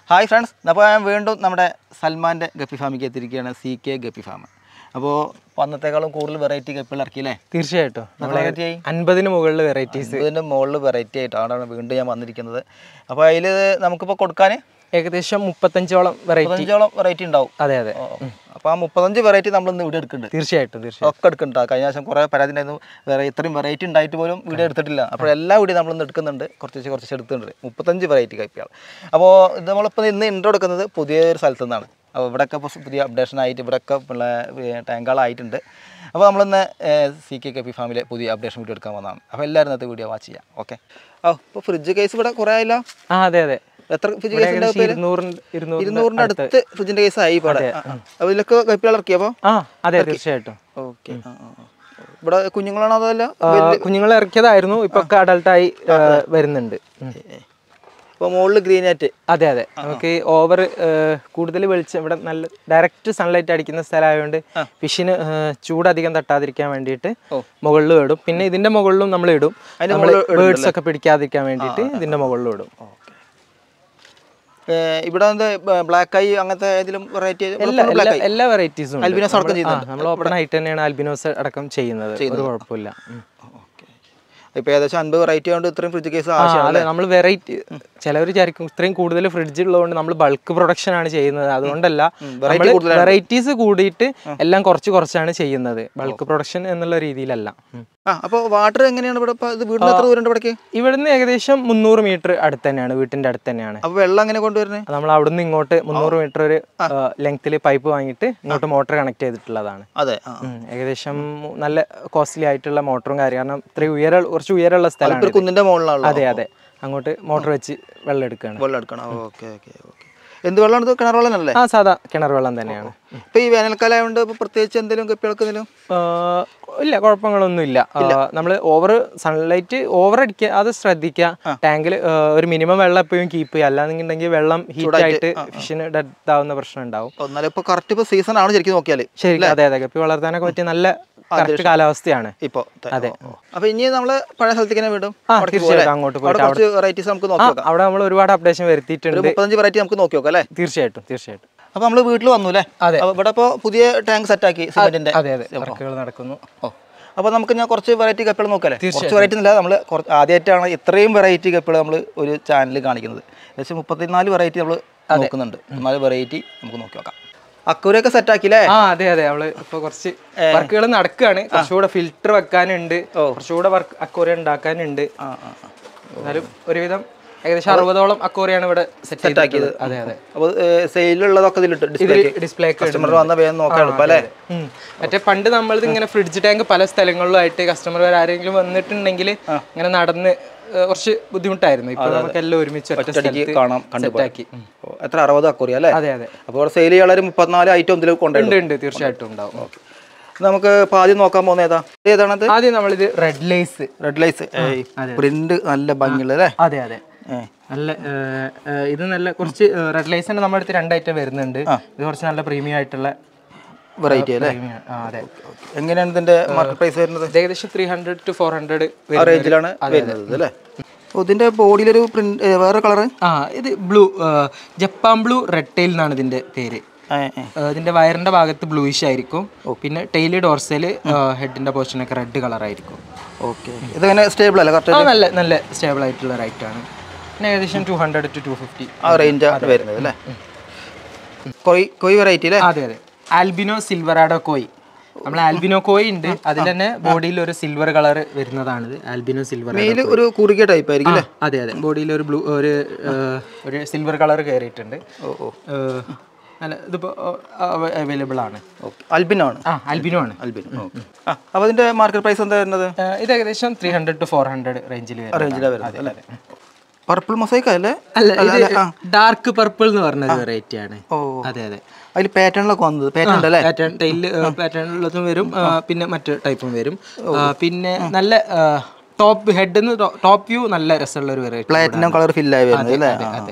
Hi friends, അപ്പോൾ ഞാൻ വീണ്ടും നമ്മുടെ സൽമാൻ്റെ ഗപ്പി ഫാമിലേക്ക് എത്തിയിരിക്കുകയാണ്. CK guppy farm. അപ്പോൾ അന്നത്തേക്കാളും കൂടുതൽ വെറൈറ്റി ഗപ്പികൾ ഇറക്കിയില്ലേ? തീർച്ചയായിട്ടും 50-ന് മുകളിൽ വെറൈറ്റീസ്, 50-ന് മുകളിൽ വെറൈറ്റി ആയിട്ടാണ് വീണ്ടും ഞാൻ വന്നിരിക്കുന്നത്. അപ്പോൾ അതിൽ നമുക്കിപ്പോൾ കൊടുക്കാൻ ഏകദേശം 35ഓളം വെറൈറ്റി ഉണ്ടാവും. അതെ അതെ. അപ്പോൾ ആ 35 വെറൈറ്റി നമ്മളിന്ന് വീഡിയോ എടുക്കുന്നുണ്ട്. തീർച്ചയായിട്ടും ഒക്കെ എടുക്കുന്നുണ്ട്. കഴിഞ്ഞ പ്രാവശ്യം കുറേ പരാതി ഉണ്ടായിരുന്നു, ഇത്രയും വെറൈറ്റി ഉണ്ടായിട്ട് പോലും വീഡിയോ എടുത്തിട്ടില്ല. അപ്പോൾ എല്ലാ വീഡിയോ നമ്മളിന്ന് എടുക്കുന്നുണ്ട്, കുറച്ച് എടുക്കുന്നുണ്ട്. 35 വെറൈറ്റി കപ്പികൾ. അപ്പോൾ ഇത് നമ്മളിപ്പോൾ ഇന്ന് ഇൻട്രോ എടുക്കുന്നത് പുതിയൊരു സ്ഥലത്തു നിന്നാണ്. അപ്പോൾ ഇവിടെയൊക്കെ ഇപ്പോൾ പുതിയ അപ്ഡേഷൻ ആയിട്ട് ഇവിടെയൊക്കെ ടാങ്കുകളായിട്ടുണ്ട്. അപ്പോൾ നമ്മളിന്ന് CK ഗപ്പി ഫാമിലെ പുതിയ അപ്ഡേഷൻ വീഡിയോ എടുക്കാൻ വന്നതാണ്. അപ്പോൾ എല്ലാവരും ഇന്നത്തെ വീഡിയോ വാച്ച് ചെയ്യാം. ഓക്കെ. ഇപ്പോൾ ഫ്രിഡ്ജ് കേസ് ഇവിടെ കുറേ ആയില്ല. അതെ അതെ. എത്ര ഫ്രിഡ്ജ് കേസ് 200-ന്റെ അടുത്ത് ഫ്രിഡ്ജിന്റെ കേസ് ആയി ഇവിടെ. അപ്പോൾ ഇതിലൊക്കെ ഗപ്പികൾ ഇറക്കിയപ്പോൾ അതെ തീർച്ചയായിട്ടും. ഓക്കെ. ഇവിടെ കുഞ്ഞുങ്ങളാണോ അതല്ല കുഞ്ഞുങ്ങളെ ഇറക്കിയതായിരുന്നു, ഇപ്പൊ അഡൾട്ടായി വരുന്നുണ്ട്. ഇപ്പോൾ മുകളിൽ ഗ്രീൻ നെറ്റ്. അതെ അതെ. നമുക്ക് ഓവർ കൂടുതൽ വെളിച്ചം ഇവിടെ നല്ല ഡയറക്റ്റ് സൺലൈറ്റ് അടിക്കുന്ന സ്ഥലമായതുകൊണ്ട് ഫിഷിന് ചൂടധികം തട്ടാതിരിക്കാൻ വേണ്ടിയിട്ട് മുകളിൽ ഇടും. പിന്നെ ഇതിന്റെ മുകളിലും നമ്മൾ ഇടും, ബേർഡ്സ് ഒക്കെ പിടിക്കാതിരിക്കാൻ വേണ്ടിയിട്ട് ഇതിന്റെ മുകളിലും ഇടും. ഇവിടെ ബ്ലാക്ക് ഐ അങ്ങനത്തെ ഏതെങ്കിലും വെറൈറ്റി? എല്ലാ വെറൈറ്റീസും ആൽബിനോസ് അടക്കം ചെയ്യുന്നുണ്ട്. നമ്മൾ ഓപ്പൺ ആയിട്ട് തന്നെയാണ് ആൽബിനോസ് അടക്കം ചെയ്യുന്നത്, ഒരു കുഴപ്പമില്ല. ഇപ്പൊ ഏകദേശം 50 വെറൈറ്റി കൊണ്ട് ഇത്രയും ഫ്രിഡ്ജ് കേസ് അതെ. നമ്മൾ വെറൈറ്റി ചിലവർ വിചാരിക്കും ഇത്രയും കൂടുതൽ ഫ്രിഡ്ജ് ഉള്ളതുകൊണ്ട് നമ്മൾ ബൾക്ക് പ്രൊഡക്ഷൻ ആണ് ചെയ്യുന്നത്. അതുകൊണ്ടല്ല, വെറൈറ്റീസ് കൂടിയിട്ട് എല്ലാം കുറച്ചാണ് ചെയ്യുന്നത്, ബൾക്ക് പ്രൊഡക്ഷൻ എന്നുള്ള രീതിയിലല്ല. അപ്പോൾ വാട്ടർ എങ്ങനെയാണ് ഇവിടെ? ഇവിടുന്ന് ഏകദേശം 300 മീറ്റർ അടുത്ത് തന്നെയാണ്, വീട്ടിന്റെ അടുത്ത് തന്നെയാണ്. അപ്പോൾ വെള്ളം എങ്ങനെ കൊണ്ടുവരുന്നത്? നമ്മൾ അവിടുന്ന് ഇങ്ങോട്ട് 300 മീറ്റർ ഒരു ലെങ്ത്തിൽ പൈപ്പ് വാങ്ങിയിട്ട് ഇങ്ങോട്ട് മോട്ടർ കണക്ട് ചെയ്തിട്ടുള്ളതാണ്. അതെ. ഏകദേശം നല്ല കോസ്റ്റ്ലി ആയിട്ടുള്ള മോട്ടറും കാര്യം, കാരണം ഇത്രയും കുറച്ച് ഉയരമുള്ള സ്ഥലമാണ്, കുന്നിന്റെ മുകളിലാണ്. അതെ അതെ. അങ്ങോട്ട് മോട്ടർ വെച്ച് വെള്ളം എടുക്കണം. എന്ത് വെള്ളമാണ്? കിണർ വെള്ളം അല്ലേ? സാധാ കിണർ വെള്ളം തന്നെയാണ്. ഇപ്പൊ ഈ വേനൽക്കാലം ആയതുകൊണ്ട് പ്രത്യേകിച്ച് എന്തെങ്കിലും ഗപ്പികൾക്ക് ഇല്ല, കുഴപ്പങ്ങളൊന്നും ഇല്ല. നമ്മൾ ഓവർ സൺലൈറ്റ് ഓവർ അടിക്കുക, അത് ശ്രദ്ധിക്കുക. ടാങ്കിൽ ഒരു മിനിമം വെള്ളം എപ്പോഴും കീപ്പ് ചെയ്യുക, അല്ലാന്നുണ്ടെങ്കിൽ വെള്ളം ഹീറ്റ് ആയിട്ട് ഫിഷിന് ഡെത്ത് ആവുന്ന പ്രശ്നം ഉണ്ടാവും. കറക്റ്റ് സീസൺ ആണ് ശരിക്കും നോക്കിയാൽ. ശരി, അതെ അതെ. ഗപ്പി വളർത്താനൊക്കെ പറ്റിയ നല്ല കറക്റ്റ് കാലാവസ്ഥയാണ് ഇപ്പൊ. അതെ. അപ്പൊ ഇനി നമ്മള് പഴയ സ്ഥലത്തേക്ക് വിടും. അങ്ങോട്ട് പോയിട്ട് അവിടെ നമ്മൾ ഒരുപാട് അപ്ഡേഷൻ വരുത്തിയിട്ടുണ്ട്. 35 വെറൈറ്റി നമുക്ക് നോക്കി നോക്കാം അല്ലേ? തീർച്ചയായിട്ടും. അപ്പൊ നമ്മള് വീട്ടിൽ വന്നു അല്ലേ? ഇവിടെ ഇപ്പൊ പുതിയ ടാങ്ക് സെറ്റ് ആക്കി സിമെന്റിന്റെ. അതെ അതെ. വർക്കുകൾ നടക്കുന്നു. അപ്പോൾ നമുക്ക് ഞാൻ കുറച്ച് വെറൈറ്റി കപ്പികൾ നോക്കാം. കുറച്ച് വെറൈറ്റി ഇല്ല, നമ്മൾ ആദ്യമായിട്ടാണ് ഇത്രയും വെറൈറ്റി കപ്പികൾ നമ്മൾ ഒരു ചാനലിൽ കാണിക്കുന്നത്. ഏകദേശം 34 വെറൈറ്റി നമ്മൾ നോക്കുന്നുണ്ട്. 4 വെറൈറ്റി നമുക്ക് നോക്കി നോക്കാം. അക്കൂരൊക്കെ സെറ്റ് ആക്കില്ലേ? അതെ അതെ. നമ്മള് ഇപ്പൊ കുറച്ച് വർക്കുകൾ നടക്കുകയാണ്. കുറച്ചുകൂടെ ഫിൽറ്റർ വെക്കാനുണ്ട്, കുറച്ചുകൂടെ വർക്ക് അക്കൂര ഉണ്ടാക്കാനുണ്ട്. എന്നാലും ഒരുവിധം ഏകദേശം 60ഓളം അക്കൂരയാണ് ഇവിടെ സെറ്റ് ആക്കിയത്. അതെ അതെ. അപ്പോൾ സെയിലുള്ളതൊക്കെ ഡിസ്പ്ലേ കസ്റ്റമർ വന്ന വേഗം നോക്കാൻ എളുപ്പം അല്ലേ? മറ്റേ പണ്ട് നമ്മളിത് ഇങ്ങനെ ഫ്രിഡ്ജ് ടാങ്ക് പല സ്ഥലങ്ങളിലായിട്ട് കസ്റ്റമർ ആരെങ്കിലും വന്നിട്ടുണ്ടെങ്കിൽ ഇങ്ങനെ നടന്ന് കുറച്ച് ബുദ്ധിമുട്ടായിരുന്നു. ഇപ്പൊ നമുക്ക് എല്ലാം ഒരുമിച്ച് കാണാം. എത്ര 60 അക്കൂറി അല്ലേ? അതെ അതെ. അപ്പോൾ സെയിൽ ചെയ്യാൻ 34 ഐറ്റം ഇതിൽ കൊണ്ടുണ്ട്. തീർച്ചയായിട്ടും ഉണ്ടാവും. നമുക്ക് ആദ്യം നോക്കാൻ പോകുന്ന ഏതാണത്? ആദ്യം നമ്മളിത് റെഡ് ലൈസ് പ്രിന്റ് നല്ല ഭംഗിയുള്ള അല്ലേ? അതെ അതെ. നല്ല ഇത് നല്ല കുറച്ച് റെഡ് ലൈസിന്റെ നമ്മുടെ അടുത്ത് 2 ഐറ്റം വരുന്നുണ്ട്. ഇത് കുറച്ച് നല്ല പ്രീമിയം ആയിട്ടുള്ള വെറൈറ്റി അല്ലേ? അതെ. എങ്ങനെയാണ് ഇതിന്റെ മാർക്കറ്റ് പ്രൈസ് വരുന്നത്? ഏകദേശം 300 to 400 റേഞ്ചിലാണ് വരുന്നത് അല്ലേ? ഇതിന്റെ ബോഡിയിലൊരു പ്രിന്റ് വേറെ കളർ. ഇത് blue, Japan blue red tail എന്നാണ് ഇതിന്റെ പേര്. ഇതിന്റെ വയറിന്റെ ഭാഗത്ത് ബ്ലൂയിഷ് ആയിരിക്കും. പിന്നെ ടെയില് ഡോർസല് ഹെഡിന്റെ പോർഷനൊക്കെ റെഡ് കളർ ആയിരിക്കും. ഓക്കെ. ഇതെങ്ങനെ സ്റ്റേബിൾ അല്ലേ? നല്ല സ്റ്റേബിൾ ആയിട്ടുള്ള റൈറ്റ് ആണ്. പിന്നെ ഏകദേശം 200 to 250 ആ റേഞ്ചാണ് വരുന്നത് അല്ലേ? കോയി വെറൈറ്റി അല്ലേ? അതെ അതെ. ആൽബിനോ സിൽവറാഡോ കോയി. നമ്മൾ ആൽബിനോ കോയി ഉണ്ട്, അതിൽ തന്നെ ബോഡിയിൽ ഒരു സിൽവർ കളർ വരുന്നതാണിത്. ആൽബിനോ സിൽവർ ഒരു കുറുകിയ ടൈപ്പ് ആയിരിക്കും. അതെ അതെ. ബോഡിയിൽ ഒരു ബ്ലൂ ഒരു സിൽവർ കളർ കയറിയിട്ടുണ്ട്. അല്ല, ഇതിപ്പോ അവൈലബിൾ ആണ്. ആൽബിനോ ആണ്. ആൽബിനോ ആണ്. അപ്പോൾ അതിന്റെ മാർക്കറ്റ് പ്രൈസ് എന്താ വരുന്നത്? ഇത് ഏകദേശം 300 to 400 റേഞ്ചിൽ വരുന്നത്. പർപ്പിൾ മൊസൈക്ക് അല്ലേ? അല്ല, ഡാർക്ക് പർപ്പിൾ എന്ന് പറഞ്ഞ വെറൈറ്റി ആണ്. അതെ അതെ. അതിൽ പാറ്റേണിലൊക്കെ വന്നത് പാറ്റേൺ ടൈല് പാറ്റേണിലുള്ളതും വരും, പിന്നെ മറ്റു ടൈപ്പും വരും. പിന്നെ നല്ല ടോപ്പ് ഹെഡ് ടോപ്പ് വ്യൂ നല്ല രസമുള്ള ഒരു വെറൈറ്റി. പ്ലാറ്റിനം കളർ ഫില്ലായി വരുന്നത് അല്ലേ? അതെ.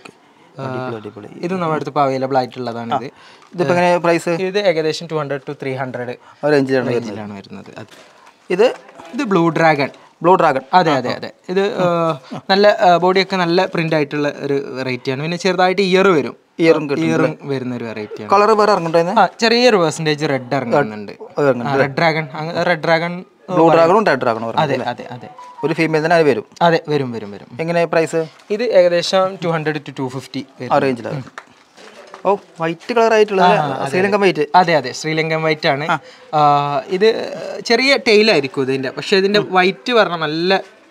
ഇത് നമ്മുടെ അടുത്ത് ഇപ്പോൾ അവൈലബിൾ ആയിട്ടുള്ളതാണ്. ഇതിപ്പോൾ എങ്ങനെ പ്രൈസ്? ഇത് ഏകദേശം 200 to 300 റേഞ്ചിലാണ് വരുന്നത്. ഇത് ബ്ലൂ ഡ്രാഗൺ. Blue dragon. അതെ അതെ അതെ. ഇത് നല്ല ബോഡിയൊക്കെ നല്ല പ്രിന്റ് ആയിട്ടുള്ള ഒരു വെറൈറ്റിയാണ്. പിന്നെ ചെറുതായിട്ട് ഇയർ വരും, ഇയറും വരുന്ന ഒരു വെറൈറ്റിയാണ്. കളർ വേറെ ഇറങ്ങുന്നുണ്ടായിരുന്നു. ചെറിയൊരു പെർസെന്റേജ് റെഡ് ഇറങ്ങുന്നുണ്ട്. റെഡ് ഡ്രാഗൺ ബ്ലൂ ഡ്രാഗണും റെഡ് ഡ്രാഗണും. അതെ അതെ അതെ. ഒരു ഫീമെയിൽ തന്നെ അത് വരും. അതെ വരും വരും വരും. എങ്ങനെ പ്രൈസ്? ഇത് ഏകദേശം 200 to 250 ആ റേഞ്ചിലാണ്. ഓ വൈറ്റ് കളർ ആയിട്ടുള്ളത് ശ്രീലങ്കൻ വൈറ്റ്. അതെ അതെ ശ്രീലങ്കൻ വൈറ്റ് ആണ്. ഇത് ചെറിയ ടെയിലായിരിക്കും ഇതിന്റെ, പക്ഷെ ഇതിന്റെ വൈറ്റ് പറഞ്ഞാൽ നല്ല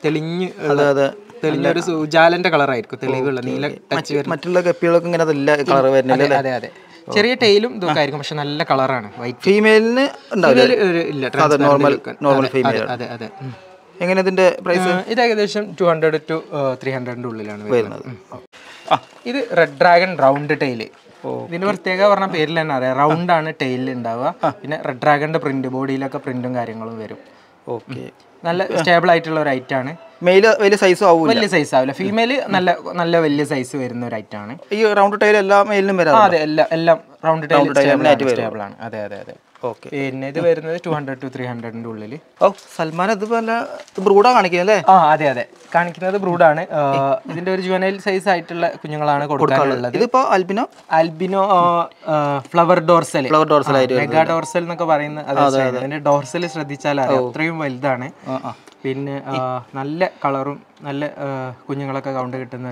തെളിഞ്ഞൊരു ഉജാലന്റെ കളർ ആയിരിക്കും, തെളിവുള്ള നീല ടച്ച്. മറ്റുള്ള കപ്പികളൊക്കെ ഇങ്ങനെ കളർ വരുന്നില്ല. അതെ അതെ. ചെറിയ ടെയിലും ഇതൊക്കെ ആയിരിക്കും, പക്ഷെ നല്ല കളറാണ് വൈറ്റ്. ഫീമെയിലിന് ഇല്ല, നോർമൽ ഫീമെയിൽ. അതെ അതെ. എങ്ങനെ ഇതിന്റെ പ്രൈസ്? ഇത് ഏകദേശം 200 to 300 ഉള്ളിലാണ് വരുന്നത്. ഇത് റെഡ് ഡ്രാഗൺ റൗണ്ട് ടെയില്. ഇതിന്റെ പ്രത്യേക പറഞ്ഞ പേരിൽ തന്നെ അറിയാം, റൗണ്ട് ആണ് ടെയിലിൽ ഉണ്ടാവുക. പിന്നെ റെഡ് ഡ്രാഗണിന്റെ പ്രിന്റ്, ബോഡിയിലൊക്കെ പ്രിന്റും കാര്യങ്ങളും വരും. ഓക്കെ. നല്ല സ്റ്റേബിൾ ആയിട്ടുള്ള ഒരു ഐറ്റം ആണ്. മെയില് വലിയ സൈസ് ആവില്ല, വലിയ സൈസ് ആവില്ല. ഫീമെയില് നല്ല വലിയ സൈസ് വരുന്ന ഒരു ഐറ്റം ആണ്. ഈ റൗണ്ട് ടൈൽ എല്ലാ മെയിലിനും വരാം. അതെ എല്ലാം റൗണ്ട് ടൈൽ സ്റ്റേബിൾ ആണ്. അതെ അതെ അതെ. ഓക്കെ. പിന്നെ ഇത് വരുന്നത് 200 to 300 ഉള്ളിൽ. ഓ സൽമാൻ അതുപോലെ ബ്രൂഡാ കാണിക്കുന്നല്ലേ? അതെ അതെ, കാണിക്കുന്നത് ബ്രൂഡാണ്. ഇതിന്റെ ഒരു ജുവനൈൽ സൈസ് ആയിട്ടുള്ള കുഞ്ഞുങ്ങളാണ് കൊടുക്കാനുള്ളത്. ഇതിപ്പോ albino flower dorsal mega dorsal എന്നൊക്കെ പറയുന്ന. അതിന്റെ ഡോർസൽ ശ്രദ്ധിച്ചാൽ അറിയാം, അത്രയും വലുതാണ്. പിന്നെ നല്ല കളറും നല്ല കുഞ്ഞുങ്ങളൊക്കെ കൗണ്ട് കിട്ടുന്ന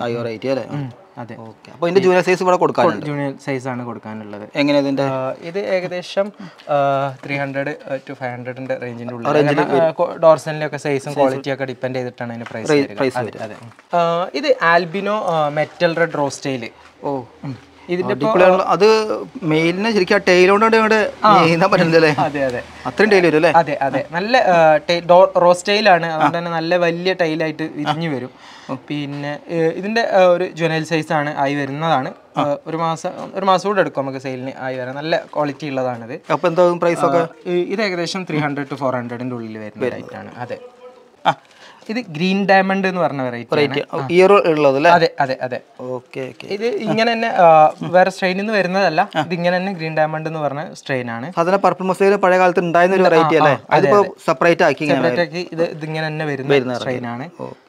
അതെ. അപ്പോൾ ഇതിന്റെ ജൂനിയർ സൈസ് ഇവിടെ കൊടുക്കാനുണ്ട്. ജൂനിയർ സൈസ് ആണ് കൊടുക്കാനുള്ളത്. എങ്ങനെ ഇതിന്റെ? ഇത് ഏകദേശം 300 to 500 റേഞ്ചിന്റെ ഉള്ളിൽ. ഡോർസലിന്റെ സൈസും ക്വാളിറ്റി ഒക്കെ ഡിപ്പെൻഡ് ചെയ്തിട്ടാണ് അതിന്റെ പ്രൈസ്. അതെ. ഇത് ആൽബിനോ മെറ്റൽ റെഡ് റോസ്റ്റൈല്. ഓ ഇതിന്റെ അത് മെയിലിന് ശരിക്കും ആ ടെയിൽ കൊണ്ട് നീന്താൻ പറ്റുന്നില്ലേ? അതെ അതെ, അത്രയും ടെയിൽ വരും അല്ലേ? അതെ അതെ. നല്ല റോസ്റ്റൈലാണ്, അതുകൊണ്ട് തന്നെ നല്ല വലിയ ടൈലായിട്ട് വിരിഞ്ഞു വരും. പിന്നെ ഇതിന്റെ ഒരു ജുവനൈൽ സൈസ് ആണ് ആയി വരുന്നതാണ്. ഒരു മാസം കൂടെ എടുക്കും നമുക്ക് സെയിലിന് ആയി വരാൻ. നല്ല ക്വാളിറ്റി ഉള്ളതാണിത്. അപ്പൊ എന്താ പ്രൈസ് ഒക്കെ? ഇത് ഏകദേശം 300 to 400 ഉള്ളിൽ വരുന്ന ഐറ്റാണ്. അതെ. ഇത് ഗ്രീൻ ഡയമണ്ട് എന്ന് പറഞ്ഞ വെറൈറ്റി. അതെ അതെ അതെ. ഇത് ഇങ്ങനെ തന്നെ വേറെ സ്ട്രെയിനിൽ നിന്ന് വരുന്നതല്ല, ഇത് ഇങ്ങനെ തന്നെ ഗ്രീൻ ഡയമണ്ട് എന്ന് പറഞ്ഞ സ്ട്രെയിൻ ആണ്. സാധാരണ പർപ്പിൾ മൊസൈൽ പഴയ കാലത്ത് ഉണ്ടായിരുന്ന ഒരു വെറൈറ്റി അല്ലേ? അതിപ്പോ സെപ്പറേറ്റ് ആക്കി ഇത് ഇങ്ങനെ തന്നെ വരുന്ന സ്ട്രെയിൻ ആണ്.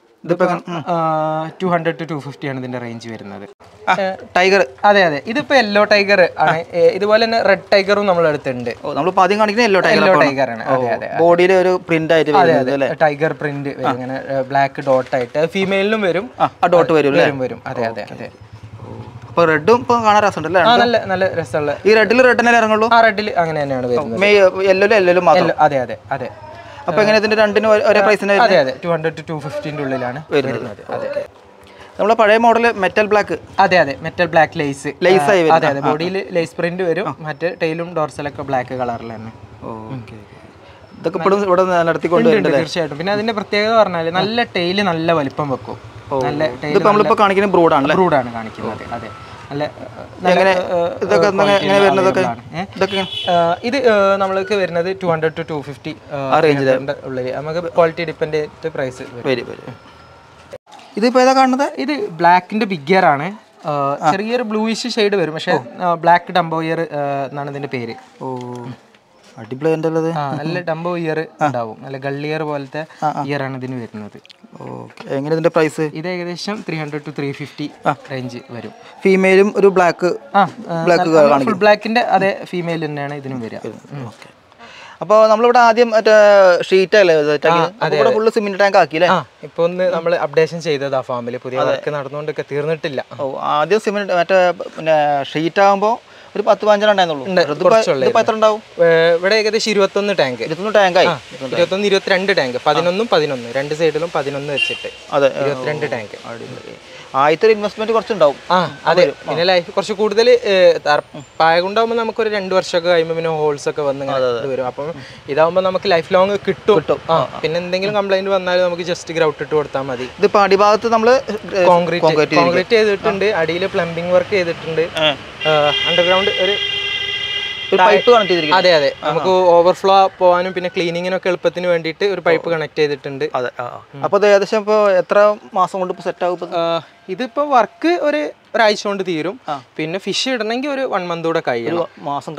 200 to 250 ആണ് ഇതിന്റെ റേഞ്ച് വരുന്നത്. ടൈഗർ. അതെ അതെ, ഇതിപ്പോ യെല്ലോ ടൈഗർ ആണ്. ഇതുപോലെ തന്നെ റെഡ് ടൈഗറും നമ്മൾ എടുത്തിട്ടുണ്ട്. നമ്മളിപ്പോ ആദ്യം കാണിക്കുന്ന യെല്ലോ ടൈഗർ ആണ്. അതെ അതെ. ബോഡിയിൽ ഒരു പ്രിന്റ് ആയിട്ട് ടൈഗർ പ്രിന്റ് ഇങ്ങനെ ബ്ലാക്ക് ഡോട്ട് ആയിട്ട്. ഫീമെയിലിനും വരും, ഡോട്ട് വരും. അതെ അതെ അതെ. അപ്പൊ റെഡും ഇപ്പൊ കാണാൻ രസമുണ്ടല്ലേ? നല്ല രസമുള്ള. ഈ റെഡിൽ റെഡ് തന്നെ ഇറങ്ങുള്ളൂ? ആ റെഡിൽ അങ്ങനെ തന്നെയാണ് വരുന്നത്. യെല്ലോയിലും മാത്രം. അതെ അതെ അതെ. അപ്പൊ എങ്ങനെ ഇതിന്റെ രണ്ടിനും ഒരേ പ്രൈസിന്? അതെ അതെ, 200 to 250 ഉള്ളിലാണ് വരുന്നത്. അതെ. നമ്മളെ പഴയ മോഡൽ മെറ്റൽ ബ്ലാക്ക്. അതെ അതെ, മെറ്റൽ ബ്ലാക്ക് ലേസ് ആയി. അതെ അതെ, ബോഡിയിൽ ലേസ് പ്രിന്റ് വരും. മറ്റേ ടൈലും ഡോർസലൊക്കെ ബ്ലാക്ക് കളറിൽ തന്നെ. ഇതൊക്കെ ഇപ്പോഴും ഇവിടെ നടത്തിക്കൊണ്ടുവരുന്നുണ്ട് തീർച്ചയായിട്ടും. പിന്നെ അതിന്റെ പ്രത്യേകത പറഞ്ഞാല് നല്ല ടൈല് നല്ല വലിപ്പം വെക്കും. നല്ല ടൈല് നമ്മളിപ്പോ കാണിക്കുന്ന ബ്രൂഡാണ് കാണിക്കുന്നത്. അതെ. ഇത് നമ്മൾക്ക് വരുന്നത് 200 to 250 ഉള്ളിൽ. നമുക്ക് ക്വാളിറ്റി ഡിപ്പെൻഡ് ചെയ്തിട്ട് പ്രൈസ് വരും. ഇതിപ്പോ ഏതാ കാണുന്നത്? ഇത് ബ്ലാക്കിന്റെ ബിഗിയർ ആണ്. ചെറിയൊരു ബ്ലൂയിഷ് ഷെയ്ഡ് വരും, പക്ഷെ ബ്ലാക്ക് ഡംബോ ഇയർ എന്നാണ് ഇതിന്റെ പേര്. അടിപൊളി. നല്ല ഡംബോ ഇയർ ഉണ്ടാവും, നല്ല ഗള്ളിയർ പോലത്തെ ഇയർ ആണ് ഇതിന് വരുന്നത്. എങ്ങനെ ഇതിന്റെ പ്രൈസ്? ഇത് ഏകദേശം 300 to 350 റേഞ്ച് വരും. ഫീമെയിലും ഒരു ബ്ലാക്ക് ഫുൾ ബ്ലാക്കിന്റെ അതേ ഫീമെയിൽ തന്നെയാണ് ഇതിനും വരിക. അപ്പോൾ നമ്മളിവിടെ ആദ്യം മറ്റേ ഷീറ്റ് അല്ലേ ഫുള്ള് സിമെന്റ് ടാങ്ക് ആക്കിയില്ലേ? ഇപ്പൊ ഒന്ന് നമ്മൾ അപ്ഡേഷൻ ചെയ്തതാ ഫാമിൽ. പുതിയ വർക്ക് നടന്നുകൊണ്ടൊക്കെ തീർന്നിട്ടില്ല. ആദ്യം സിമെന്റ് മറ്റേ പിന്നെ ഷീറ്റ് ആകുമ്പോൾ ഒരു 10-15 ഉണ്ടായിരുന്നുള്ളൂ. ഇവിടെ ഏകദേശം 21 ടാങ്ക്. 21 ടാങ്കായി. 22 ടാങ്ക്. 11 രണ്ട് സൈഡിലും 11 വെച്ചിട്ട് 22 ടാങ്ക്. ആദ്യത്തെ ഇൻവെസ്റ്റ്മെന്റ് കുറച്ചുണ്ടാവും. അതെ. പിന്നെ ലൈഫ് കുറച്ച് കൂടുതൽ പായ കൊണ്ടാകുമ്പോൾ നമുക്കൊരു 2 വർഷമൊക്കെ കഴിയുമ്പോൾ പിന്നെ ഹോൾസ് ഒക്കെ വന്ന് വരും. അപ്പം ഇതാവുമ്പോൾ നമുക്ക് ലൈഫ് ലോങ് കിട്ടും. പിന്നെ എന്തെങ്കിലും കംപ്ലൈന്റ് വന്നാലും നമുക്ക് ജസ്റ്റ് ഗ്രൗട്ട് ഇട്ട് കൊടുത്താൽ മതി. ഇതിപ്പോ അടിഭാഗത്ത് നമ്മൾ കോൺക്രീറ്റ് ചെയ്തിട്ടുണ്ട്, അടിയിൽ പ്ലംബിംഗ് വർക്ക് ചെയ്തിട്ടുണ്ട്. അണ്ടർഗ്രൗണ്ട് ഒരു പൈപ്പ് കണക്ട് ചെയ്തിരിക്കും. അതെ അതെ, നമുക്ക് ഓവർഫ്ലോ പോകാനും പിന്നെ ക്ലീനിങ്ങിനൊക്കെ എളുപ്പത്തിന് വേണ്ടിയിട്ട് ഒരു പൈപ്പ് കണക്ട് ചെയ്തിട്ടുണ്ട്. അതെ. അപ്പോൾ ഇത് ഏകദേശം ഇപ്പോൾ എത്ര മാസം കൊണ്ട് ഇപ്പോൾ സെറ്റ് ആകും? ഇതിപ്പോ വർക്ക് ഒരാഴ്ച കൊണ്ട് തീരും. പിന്നെ ഫിഷ് ഇടണമെങ്കിൽ ഒരു 1 മന്ത് കൂടെ കഴിയും. മാസം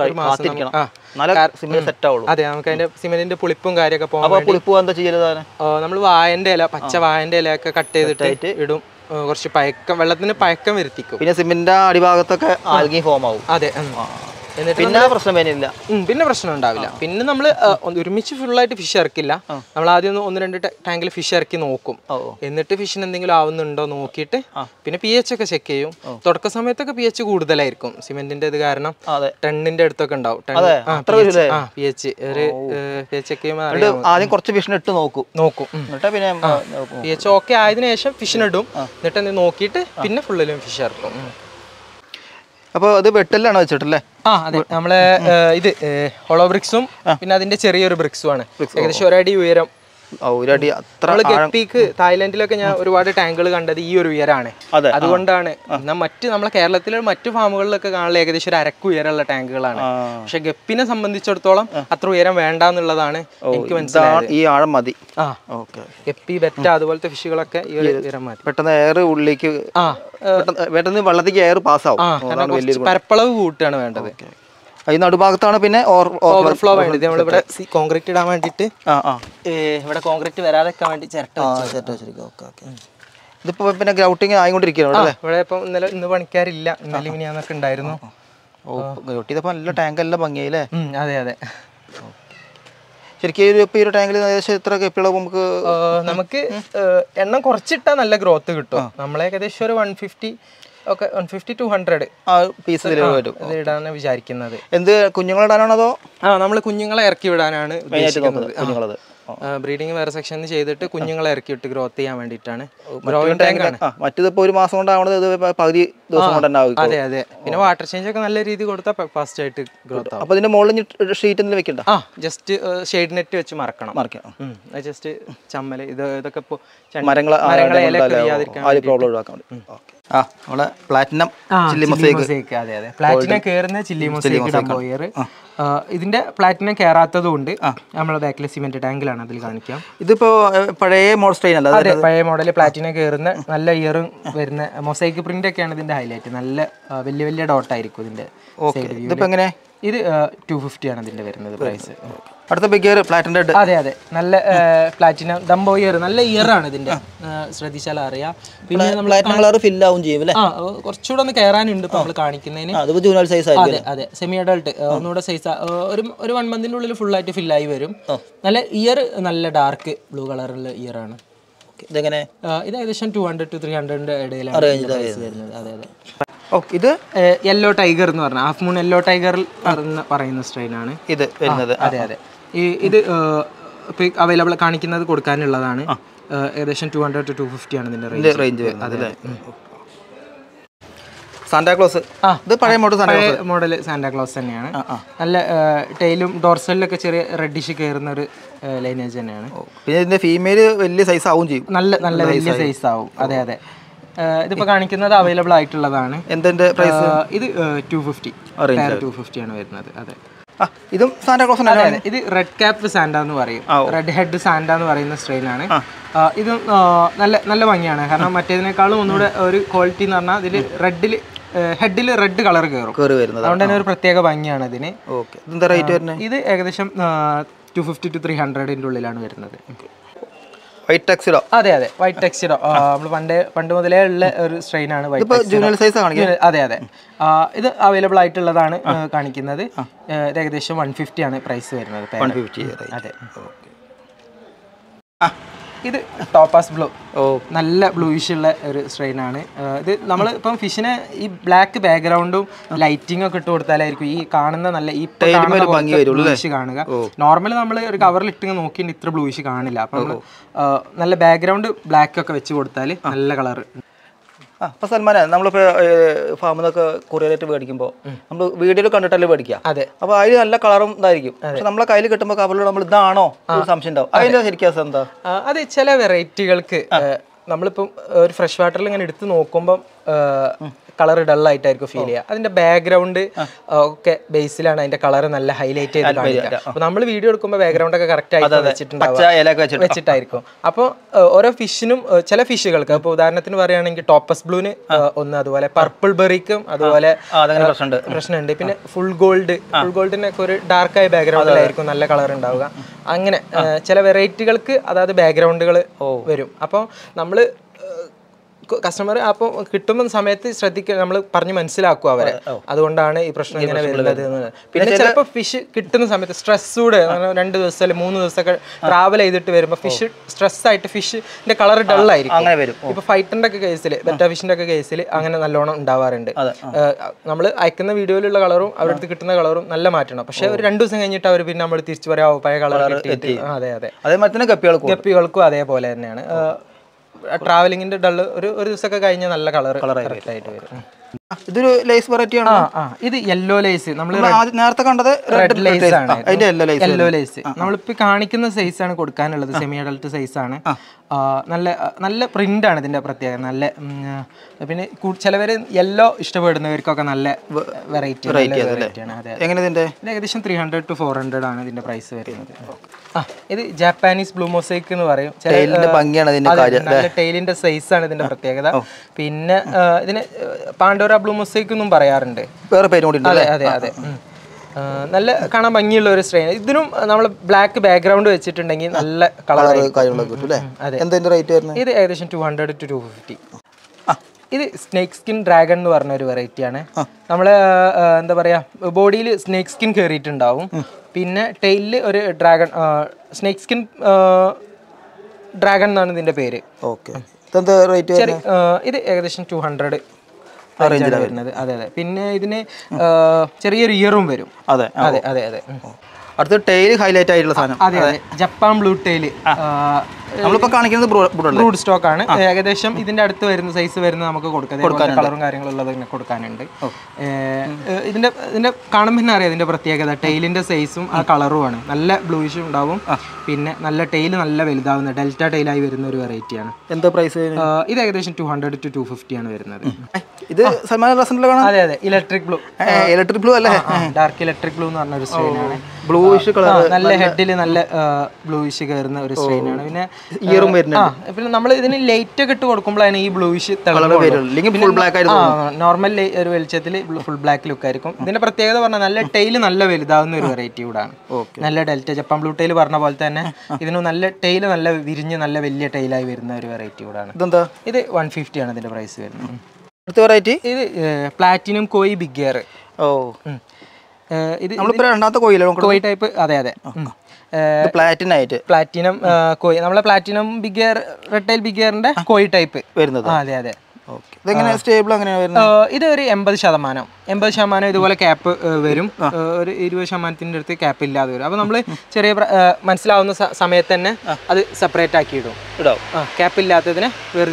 സെറ്റ് ആവുള്ളൂ. അതെ, നമുക്ക് അതിന്റെ സിമെന്റിന്റെ പുളിപ്പും കാര്യമൊക്കെ പോകാൻ. പുളിപ്പ് എന്താ ചെയ്യരുതാണ്? നമ്മൾ വായന്റെ ഇല, പച്ച വായന്റെ ഇല ഒക്കെ കട്ട് ചെയ്തിട്ട് ഇടും. കുറച്ച് പഴക്കം, വെള്ളത്തിന് പഴക്കം വരുത്തിക്കും. പിന്നെ സിമെന്റിന്റെ അടിഭാഗത്തൊക്കെ ആൽഗി ഫോം ആവും. അതെ, എന്നിട്ട് പിന്നെ പ്രശ്നം വരുന്നില്ല. പിന്നെ പ്രശ്നം ഉണ്ടാവില്ല. പിന്നെ നമ്മൾ ഒരുമിച്ച് ഫുള്ളായിട്ട് ഫിഷ് ഇറക്കില്ല. നമ്മൾ ആദ്യം 1-2 ടാങ്കിൽ ഫിഷ് ഇറക്കി നോക്കും. എന്നിട്ട് ഫിഷിന് എന്തെങ്കിലും ആവുന്നുണ്ടോ നോക്കിയിട്ട് പിന്നെ pH ഒക്കെ ചെക്ക് ചെയ്യും. തുടക്ക സമയത്തൊക്കെ pH കൂടുതലായിരിക്കും സിമെന്റിന്റെ ഇത് കാരണം. ടണ്ണിന്റെ അടുത്തൊക്കെ ഉണ്ടാവും. pH ചെക്ക് ചെയ്യുമ്പോൾ ആദ്യം കുറച്ച് ഫിഷിന് ഇട്ട് നോക്കും. പിന്നെ pH ഓക്കെ ആയതിനു ശേഷം ഫിഷിനിടും. എന്നിട്ട് നോക്കിയിട്ട് പിന്നെ ഫുള്ളിലും ഫിഷ് ഇറക്കും. അപ്പോൾ അത് വെട്ടലാണ് വെച്ചിട്ടല്ലേ? അതെ, നമ്മളെ ഇത് ഹോളോ ബ്രിക്സും പിന്നെ അതിന്റെ ചെറിയൊരു ബ്രിക്സും ആണ്. ഏകദേശം 1 അടി ഉയരം. ഗപ്പിക്ക് തായ്ലൻഡിലൊക്കെ ഞാൻ ഒരുപാട് ടാങ്കുകൾ കണ്ടത് ഈ ഒരു ഉയരാണ്. അതുകൊണ്ടാണ് നമ്മളെ കേരളത്തിലെ മറ്റു ഫാമുകളിലൊക്കെ കാണുന്നത് ഏകദേശം 1 അരക്ക് ഉയരമുള്ള ടാങ്കുകളാണ്. പക്ഷെ ഗപ്പിനെ സംബന്ധിച്ചിടത്തോളം അത്ര ഉയരം വേണ്ട എന്നുള്ളതാണ് എനിക്ക് മനസ്സിലായത്. ഈ ആഴം മതി. ഗപ്പി, ബെറ്റ അതുപോലത്തെ ഫിഷുകളൊക്കെ ഈ ഒരു ഉയരം മതി. പെട്ടെന്ന് എയർ ഉള്ളിലേക്ക്, പെട്ടെന്ന് വെള്ളത്തിലേക്ക് എയർ പാസ്സാവും. പരപ്പളവ് കൂട്ടുകയാണ് വേണ്ടത്. ഈ നടുഭാഗത്താണ് പിന്നെ ഓവർഫ്ലോ വേണ്ടത്. നമ്മളിവിടെ കോൺക്രീറ്റ് ഇടാൻ വേണ്ടിയിട്ട് ഇവിടെ കോൺക്രീറ്റ് വരാതെക്കാൻ വേണ്ടി ചിരട്ട വെച്ചിരിക്കും. ഇതിപ്പോ പിന്നെ ഗ്രൗട്ടിങ് ആയിക്കൊണ്ടിരിക്കുകയാണ് ഇവിടെ. ഇപ്പം ഇന്ന് പണിക്കാരില്ല, ഇന്നലെ മിനിയാന്നൊക്കെ ഉണ്ടായിരുന്നു. ഗ്രൗട്ടിയപ്പോ നല്ല ടാങ്ക് എല്ലാം ഭംഗിയായില്ലേ? അതെ അതെ. ശരിക്കും ഈ ഒരു ടാങ്കിൽ ഏകദേശം എത്ര കപ്പിളവ് നമുക്ക് എണ്ണം കുറച്ചിട്ടാൽ നല്ല ഗ്രോത്ത് കിട്ടും. നമ്മളെ ഏകദേശം ഒരു 150 ഒക്കെ 150-200 പീസ് ഇടാനാണ് വിചാരിക്കുന്നത്. എന്ത് കുഞ്ഞുങ്ങളിടാനാണോ അതോ? നമ്മൾ കുഞ്ഞുങ്ങളെ ഇറക്കി വിടാനാണ് ഉദ്ദേശിക്കുന്നത്. ബ്രീഡിങ് വേറെ സെക്ഷനിൽ ചെയ്തിട്ട് കുഞ്ഞുങ്ങളെ ഇറക്കി വിട്ട് ഗ്രോത്ത് ചെയ്യാൻ വേണ്ടിയിട്ടാണ്. ഗ്രോയിങ് ടാങ്ക് ആണ്. മറ്റേതിപ്പോ 1 മാസം കൊണ്ടാവണത് പകുതി ദിവസം കൊണ്ട് തന്നെ ആവും. അതെ അതെ. പിന്നെ വാട്ടർ ചേഞ്ച് ഒക്കെ നല്ല രീതിയിൽ കൊടുത്താൽ ഫാസ്റ്റ് ആയിട്ട് ഗ്രോത്ത് ആവും. അപ്പൊ ഇതിന്റെ മുകളിൽ ഷീറ്റ് എന്തെങ്കിലും വെക്കണ്ട? ജസ്റ്റ് ഷെയ്ഡ് നെറ്റ് വെച്ച് മറക്കണം. ജസ്റ്റ് ചമ്മല് ഇതൊക്കെ മരങ്ങളെ പ്രോബ്ലം ഒഴിവാക്കാൻ വേണ്ടി. Platinum chilli mosaic. അതെ അതെ, പ്ലാറ്റിനം കയറുന്ന ചില്ലി മൊസൈക്ക് ഡംബോയർ. ഇതിന്റെ പ്ലാറ്റിനം കയറാത്തത് കൊണ്ട് നമ്മളെ ബാക്കിലെ സിമെന്റ് ടാങ്കിലാണ് അതിൽ കാണിക്കാം. ഇതിപ്പോ പഴയ മോഡൽ സ്ട്രെയിൻ അല്ല? അതെ, പഴയ മോഡല് പ്ലാറ്റിനം കയറുന്ന നല്ല ഇയറും വരുന്ന മൊസൈക്ക് പ്രിന്റ് ഒക്കെയാണ് ഇതിന്റെ ഹൈലൈറ്റ്. നല്ല വലിയ വലിയ ഡോട്ട് ആയിരിക്കും ഇതിന്റെ സൈഡ് വ്യൂ. ഇതിപ്പോ എങ്ങനെ? ഇത് 250 ആണ് ഇതിന്റെ വരുന്നത് പ്രൈസ്. അടുത്ത ബിഗ് ഇയർ പ്ലാറ്റിനം. അതെ അതെ, നല്ല പ്ലാറ്റിനം ഡംബോ ഇയർ, നല്ല ഇയർ ആണ് ഇതിന്റെ. ശ്രദ്ധിച്ചാൽ അറിയാം. പിന്നെ കുറച്ചുകൂടെ ഒന്ന് കയറാനുണ്ട് ഇപ്പൊ നമ്മൾ കാണിക്കുന്നതിന്. അതെ അതെ, സെമി അഡൾട്ട് ഒന്നുകൂടെ സൈസ് ഒരു 1 മന്തിന്റെ ഉള്ളിൽ ഫുൾ ആയിട്ട് ഫില്ലായി വരും. നല്ല ഇയർ, നല്ല ഡാർക്ക് ബ്ലൂ കളറുള്ള ഇയർ ആണ്. ഇത് ഏകദേശം 200-300 ഇടയിലാണ് വരുന്നത്. അതെ അതെ. ഇത് യെല്ലോ ടൈഗർ എന്ന് പറഞ്ഞ ഹാഫ് മൂൺ യെല്ലോ ടൈഗർ പറയുന്ന സ്ട്രെയിൻ ആണ് ഇത് വരുന്നത്. അതെ അതെ, ഇത് അവൈലബിൾ കാണിക്കുന്നത് കൊടുക്കാനുള്ളതാണ്. ഏകദേശം 200-250 ആണ് ഇതിന്റെ റേഞ്ച് വരുന്നത്. സാന്റാക്ലോസ്, ഇത് പഴയ മോഡൽ സാന്റാക്ലോസ് തന്നെയാണ്. നല്ല ടെയിലും ഡോർസലിലൊക്കെ ചെറിയ റെഡിഷ് കയറുന്ന ഒരു ലൈനേജ് തന്നെയാണ്. പിന്നെ ഇതിന്റെ ഫീമെയിൽ വലിയ സൈസ് ആവും ചെയ്യും. നല്ല വലിയ സൈസ് ആവും. അതെ അതെ. ഇതിപ്പോ കാണിക്കുന്നത് അവൈലബിൾ ആയിട്ടുള്ളതാണ്. എന്തിന്റെ പ്രൈസ്? ഇത് 250 ആണ് വരുന്നത്. അതെ, ഇതും സാന്റാക്ലോസ് ആണ്. ഇത് റെഡ് ക്യാപ്പ് സാന്റ എന്ന് പറയും, റെഡ് ഹെഡ് സാന്റ എന്ന് പറയുന്ന സ്ട്രെയിൻ ആണ്. ഇത് നല്ല ഭംഗിയാണ്. കാരണം മറ്റേതിനേക്കാളും ഒന്നുകൂടെ ഒരു ക്വാളിറ്റി എന്ന് പറഞ്ഞാൽ ഇതിൽ ഹെഡിൽ റെഡ് കളർ കയറും. അതുകൊണ്ട് തന്നെ ഒരു പ്രത്യേക ഭംഗിയാണ് ഇതിന്. ഇത് ഏകദേശം 250-300 ഉള്ളിലാണ് വരുന്നത്. White tuxedo? അതെ അതെ, വൈറ്റ് ടെക്സിഡോ നമ്മൾ പണ്ട് മുതലേ ഉള്ള ഒരു സ്ട്രെയിൻ ആണ്. അതെ അതെ, ഇത് അവൈലബിൾ ആയിട്ടുള്ളതാണ് കാണിക്കുന്നത്. ഇത് ഏകദേശം 150 ആണ് പ്രൈസ് വരുന്നത്. അതെ, ഇത് ടോപ്പാസ് ബ്ലൂ, നല്ല ബ്ലൂയിഷ് ഉള്ള ഒരു സ്ട്രെയിൻ ആണ്. ഇത് നമ്മൾ ഇപ്പം ഫിഷിന് ഈ ബ്ലാക്ക് ബാക്ക്ഗ്രൗണ്ടും ലൈറ്റിംഗ് ഒക്കെ ഇട്ട് കൊടുത്താലായിരിക്കും ഈ കാണുന്ന നല്ല ഈ ബ്ലൂയിഷ് കാണുക. നോർമലി നമ്മൾ ഒരു കവറിൽ ഇട്ട് നോക്കിയിട്ട് ഇത്ര ബ്ലൂയിഷ് കാണില്ല. അപ്പം നല്ല ബാക്ക്ഗ്രൗണ്ട് ബ്ലാക്ക് ഒക്കെ വെച്ച് കൊടുത്താൽ നല്ല കളർ. അപ്പൊ സൽമാനെ, നമ്മളിപ്പോ ഫാമിൽ നിന്നൊക്കെ കൊറിയറായിട്ട് മേടിക്കുമ്പോൾ നമ്മൾ വീഡിയോയിൽ കണ്ടിട്ടല്ലേ മേടിക്കുക. അതെ, അപ്പൊ അതിൽ നല്ല കളറും ഇതായിരിക്കും. പക്ഷെ നമ്മളെ കയ്യിൽ കിട്ടുമ്പോൾ കവറിൽ നമ്മൾ ഇതാണോ സംശയം ഉണ്ടാവും. അതിന്റെ ശരിക്കും എന്താ? അത് ചില വെറൈറ്റികൾക്ക് നമ്മളിപ്പം ഒരു ഫ്രഷ് വാട്ടറിൽ ഇങ്ങനെ എടുത്ത് നോക്കുമ്പം കളർ ഡൾ ആയിട്ടായിരിക്കും ഫീൽ ചെയ്യുക. അതിന്റെ ബാക്ക്ഗ്രൗണ്ട് ഒക്കെ ബേസിലാണ് അതിന്റെ കളർ നല്ല ഹൈലൈറ്റ് ചെയ്ത് കാണിക്കുക. അപ്പൊ നമ്മൾ വീഡിയോ എടുക്കുമ്പോൾ ബാക്ക്ഗ്രൗണ്ട് ഒക്കെ കറക്റ്റ് ആയിട്ട് വെച്ചിട്ടായിരിക്കും. അപ്പോൾ ഓരോ ഫിഷിനും ചില ഫിഷുകൾക്ക് ഇപ്പോൾ ഉദാഹരണത്തിന് പറയുകയാണെങ്കിൽ ടോപ്പസ് ബ്ലൂന് ഒന്ന്, അതുപോലെ പർപ്പിൾ ബെറിക്കും അതുപോലെ പ്രശ്നമുണ്ട്. പിന്നെ ഫുൾ ഗോൾഡിനൊക്കെ ഒരു ഡാർക്കായ ബാക്ക്ഗ്രൗണ്ടിലായിരിക്കും നല്ല കളർ ഉണ്ടാവുക. അങ്ങനെ ചില വെറൈറ്റികൾക്ക് അതായത് ബാക്ക്ഗ്രൗണ്ടുകൾ വരും. അപ്പോൾ നമ്മൾ കസ്റ്റമർ അപ്പോൾ കിട്ടുന്ന സമയത്ത് ശ്രദ്ധിക്കുക, നമ്മൾ പറഞ്ഞ് മനസ്സിലാക്കുക അവരെ. അതുകൊണ്ടാണ് ഈ പ്രശ്നം ഇങ്ങനെ വരുന്നത്. പിന്നെ ചിലപ്പോൾ ഫിഷ് കിട്ടുന്ന സമയത്ത് സ്ട്രെസ്സൂടെ 2 ദിവസം അല്ലെങ്കിൽ 3 ദിവസമൊക്കെ ട്രാവൽ ചെയ്തിട്ട് വരുമ്പോൾ ഫിഷ് സ്ട്രെസ്സായിട്ട് ഫിഷിന്റെ കളർ ഡള്ളായിരിക്കും. ഇപ്പൊ ഫൈറ്ററിന്റെ ഒക്കെ കേസിൽ, ബെറ്റ ഫിഷിന്റെ ഒക്കെ കേസിൽ അങ്ങനെ നല്ലോണം ഉണ്ടാവാറുണ്ട്. നമ്മൾ അയക്കുന്ന വീഡിയോയിലുള്ള കളറും അവരുടെ അടുത്ത് കിട്ടുന്ന കളറും നല്ല മാറ്റണം. പക്ഷെ ഒരു 2 ദിവസം കഴിഞ്ഞിട്ട് അവർ പിന്നെ നമ്മൾ തിരിച്ചു പറയാമോ പഴയ കളർ കിട്ടിയിട്ട്. അതെ അതെ, ഗപ്പികൾക്കും അതേപോലെ തന്നെയാണ്. ട്രാവലിംഗിന്റെ ഡള്ള് ഒരു ദിവസമൊക്കെ കഴിഞ്ഞാൽ നല്ല കളർ ആയിട്ട് വരും. ഇതൊരു ലേസ് വെറൈറ്റി ആണ്. ഇത് യെല്ലോ ലേസ്. നമ്മൾ നേരത്തെ കണ്ടത് റെഡ് ലേസ് ആണ്. യെല്ലോ ലേസ് നമ്മളിപ്പോ കാണിക്കുന്ന സൈസ് ആണ് കൊടുക്കാനുള്ളത്. സെമി അഡൽട്ട് സൈസ് ആണ്. നല്ല പ്രിന്റ് ആണ് ഇതിന്റെ പ്രത്യേകത. നല്ല പിന്നെ ചിലവര് യെല്ലോ ഇഷ്ടപ്പെടുന്നവർക്കൊക്കെ നല്ല വെറൈറ്റി ആണ്. ഏകദേശം 300 to 400 ആണ് ഇതിന്റെ പ്രൈസ് വരുന്നത്. ഇത് ജാപ്പാനീസ് ബ്ലൂ മൊസൈക്ക് എന്ന് പറയും. നല്ല ടെയിലിന്റെ സൈസ് ആണ് ഇതിന്റെ പ്രത്യേകത. പിന്നെ ഇതിന് പാണ്ടോറ ബ്ലൂ മൊസൈക്ക് എന്നും പറയാറുണ്ട്. അതെ അതെ അതെ, നല്ല കാണാൻ ഭംഗിയുള്ള ഒരു സ്ട്രെയിൻ. ഇതിനും നമ്മൾ ബ്ലാക്ക് ബാക്ക്ഗ്രൗണ്ട് വെച്ചിട്ടുണ്ടെങ്കിൽ നല്ല കളർ. ഇത് ഏകദേശം 200 to 250. ഇത് സ്നേക്ക് സ്കിൻ ഡ്രാഗൺ എന്ന് പറഞ്ഞ ഒരു വെറൈറ്റിയാണ്. നമ്മള് എന്താ പറയാ, ബോഡിയിൽ സ്നേക്ക് സ്കിൻ കയറിയിട്ടുണ്ടാവും. പിന്നെ ടെയിലിൽ ഒരു ഡ്രാഗൺ, സ്നേക്ക് സ്കിൻ ഡ്രാഗൺ എന്നാണ് ഇതിന്റെ പേര്. ഇത് ഏകദേശം 200 വരുന്നത്. അതെ അതെ. പിന്നെ ഇതിന് ചെറിയൊരു ഇയറും വരും. അതെ അതെ അതെ അതെ. അടുത്ത ടെയിൽ ഹൈലൈറ്റ് ആയിട്ടുള്ള സാധനം. അതെ അതെ, ജപ്പാൻ ബ്ലൂ ടെയിൽ. നമ്മളിപ്പോ കാണിക്കുന്നത് ബ്രൂഡ് സ്റ്റോക്ക് ആണ്. ഏകദേശം ഇതിന്റെ അടുത്ത് വരുന്ന സൈസ് വരുന്ന നമുക്ക് കൊടുക്കാം. കളറും കാര്യങ്ങളുള്ളത് കൊടുക്കാനുണ്ട്. ഇതിന്റെ കാണുമ്പോൾ തന്നെ അറിയാം ഇതിന്റെ പ്രത്യേകത. ടെയിലിന്റെ സൈസും ആ കളറുമാണ്. നല്ല ബ്ലൂയിഷും ഉണ്ടാവും. പിന്നെ നല്ല ടെയിൽ നല്ല വലുതാവുന്ന ഡെൽറ്റ ടെയിലായി വരുന്ന ഒരു വെറൈറ്റിയാണ്. എന്താ പ്രൈസ്? ഇത് ഏകദേശം 200 to 250 ആണ് വരുന്നത്. ഇത് സൽമാൻ റസന്റിലാണ്. അതെ അതെ, ഇലക്ട്രിക് ബ്ലൂ. ഇലക്ട്രിക് ബ്ലൂ അല്ലേ? ഡാർക്ക് ഇലക്ട്രിക് ബ്ലൂ എന്ന് പറഞ്ഞ ഒരു സ്ട്രെയിൻ ആണ്. ബ്ലൂയിഷ് കളർ, നല്ല ഹെഡിൽ നല്ല ബ്ലൂയിഷ് കയറുന്ന ഒരു സ്ട്രെയിൻ ആണ്. പിന്നെ ഇയറും വരുന്നുണ്ട്. പിന്നെ നമ്മൾ ഇതിന് ലൈറ്റ് ഒക്കെ ഇട്ട് കൊടുക്കുമ്പോഴാണ് ഈ ബ്ലൂയിഷ് നോർമൽ ഒരു വെളിച്ചത്തിൽ ഫുൾ ബ്ലാക്ക് ലുക്ക് ആയിരിക്കും. ഇതിന്റെ പ്രത്യേകത പറഞ്ഞാൽ നല്ല ടെയിൽ നല്ല വലുതാവുന്ന ഒരു വെറൈറ്റി കൂടാണ്. നല്ല ഡെൽറ്റ ജപ്പാൻ ബ്ലൂ ടെയിൽ പറഞ്ഞ പോലെ തന്നെ ഇതിന് നല്ല ടെയിൽ നല്ല വിരിഞ്ഞ് നല്ല വലിയ ടെയിലായി വരുന്ന ഒരു വെറൈറ്റി കൂടാണ്. ഇത് 150 ആണ് ഇതിന്റെ പ്രൈസ് വരുന്നത്. ഇത് പ്ലാറ്റിനം കോയി ബിഗ് ഗിയർ. ഇത് കോയി ടൈപ്പ്. അതെ അതെ, പ്ലാറ്റിനം കോയി. നമ്മളെ platinum big ear, red tail big ഗിയറിന്റെ കോയി ടൈപ്പ് വരുന്നത്. അതെ അതെ. ഇത് ഒരു 80% ഇതുപോലെ ക്യാപ്പ് വരും. ഒരു 20% അടുത്ത് ക്യാപ്പ് ഇല്ലാതെ വരും. അപ്പൊ നമ്മള് ചെറിയ മനസ്സിലാവുന്ന സമയത്ത് തന്നെ അത് സെപ്പറേറ്റ് ആക്കി ഇടും. ക്യാപ്പ് ഇല്ലാത്തതിനെ